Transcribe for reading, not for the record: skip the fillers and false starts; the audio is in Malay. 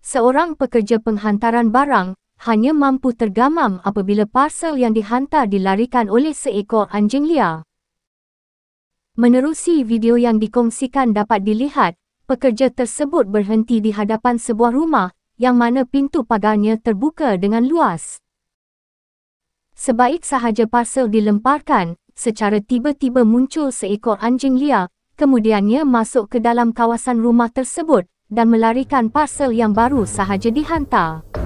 Seorang pekerja penghantaran barang hanya mampu tergamam apabila parsel yang dihantar dilarikan oleh seekor anjing liar. Menerusi video yang dikongsikan dapat dilihat, pekerja tersebut berhenti di hadapan sebuah rumah yang mana pintu pagarnya terbuka dengan luas. Sebaik sahaja parsel dilemparkan, secara tiba-tiba muncul seekor anjing liar, kemudiannya masuk ke dalam kawasan rumah tersebut dan melarikan parsel yang baru sahaja dihantar.